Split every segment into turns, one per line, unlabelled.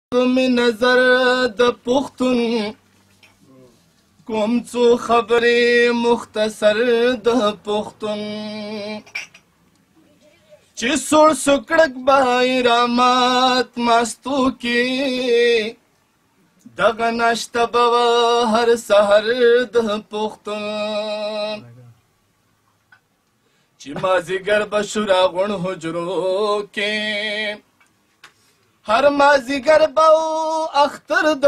می نظر د پښتون کوم څو خبرې مختصر د پښتون چې سوړ سکړک بایرامات ماستو کې دغه ناشته به هر سحر د پښتون چې مازیګر به شو راغونډ حجرو کې هر مازیګر به اختر د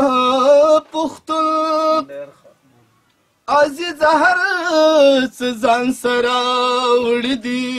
پښتون عزیز هر څه ځان سره وړي دي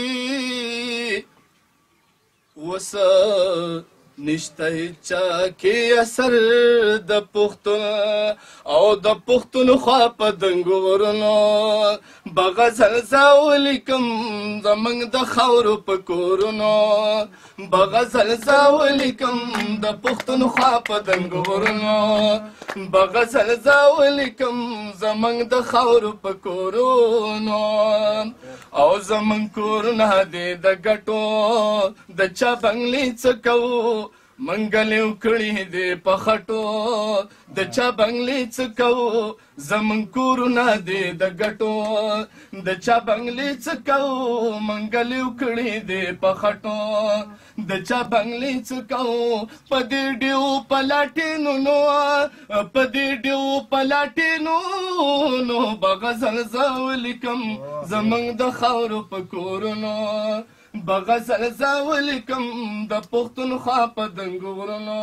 اوس نشته هیچا کې اثر د پښتون او د پښتون خوا په دنګو ورنو به غزل زه ولیکم زموږ د خاورو په کورونو به غزل زه ولیکم د پښتون خوا په دنګو ورنو به غزل زه ولیکم زموږ د خاورو په کورونو او زموږ کورونه دې د ګټو د چا بنګلې څه کوو منګلې وکړې دې په خټو د چا بنګلې څه کوو زموږ کورونه دې د ګټو د چا بنګلې څه کوو منګلې وکړې دې په خټو د چا بنګلې څه کوو په دې ډیو په لاټینو نو په دې ډیو په لاټینو نو به غزل زه ولیکم زموږ د خاورو په کورونو به غزل زه ولیکم د پښتون خوا په دنګو غرونو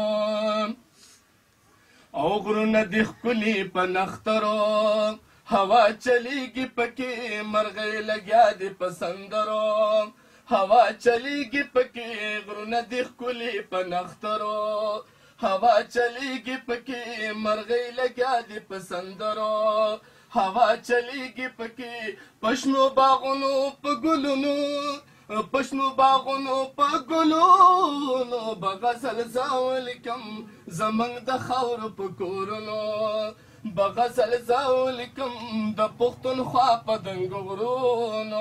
او غرونه دې ښکلي په نخترو هوا چلیږي پکې مرغۍ لګیا دي په سندرو هوا چلیږي پکې غرونه دې ښکلي په نخترو هوا چلیږي پکې مرغۍ لګیا دي په سندرو هوا چلیږي پکې پشنو باغونو په ګلونو پشنو باغونو په ګلونو به غزل زه ولیکم زموږ د خاورو په کورونو به غزل زه ولیکم د پښتون خوا په دنګو غرونو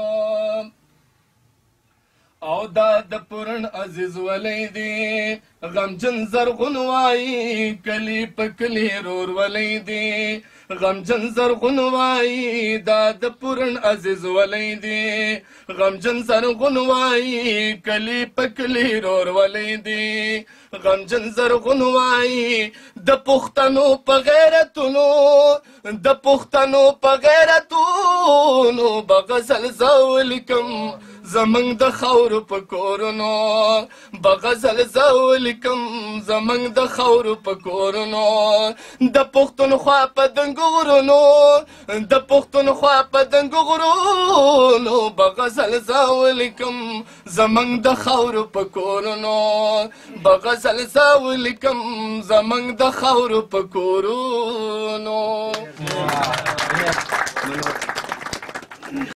او دا د پورن عزیز ولی دی غمجن زرغون وایي کلی په کلی رور ولی دی غمجن زرغون وایي دا د پورن عزیز ولی دی غمجن زرغون وایي کلی په کلی رور ولی دی غمجن زرغون وایي د پښتنو په غیرتونو د پښتنو په غیرتونو به غزل زه ولیکم زموږ د خاورو په کورونو به غزل زه ولیکم زموږ د خاورو په کورونو د پښتون خوا په دنګو غرونو د پښتون خوا په دنګو غرونو به غزل زه ولیکم زموږ د خاورو په کورونو به غزل زه ولیکم زموږ د خاورو په کورونو